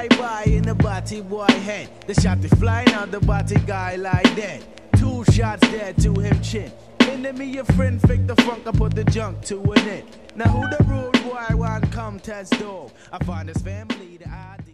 drive-by in the body boy head. The shot is flying out the body guy like that. 2 shots dead to him chin. Enemy your friend, fake the funk, I put the junk to an end. Now who the rude boy want come test dog? I find his family the ID.